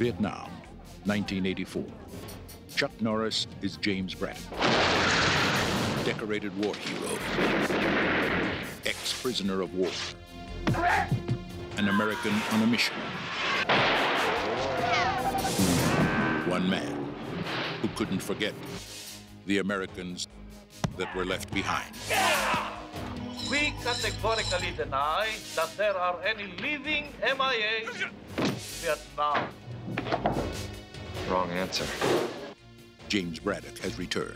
Vietnam, 1984. Chuck Norris is James Braddock, decorated war hero, ex-prisoner of war, an American on a mission. One man who couldn't forget the Americans that were left behind. We categorically deny that there are any living MIAs in Vietnam. Wrong answer. James Braddock has returned.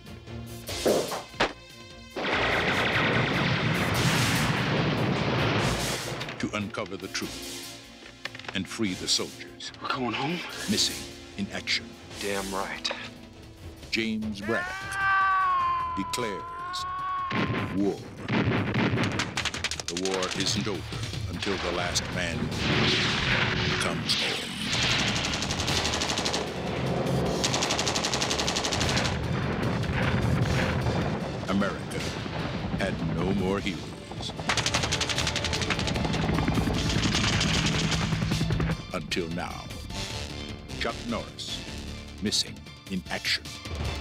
To uncover the truth and free the soldiers. We're going home? Missing in action. Damn right. James Braddock declares war. The war isn't over until the last man comes home. America had no more heroes. Until now. Chuck Norris, missing in action.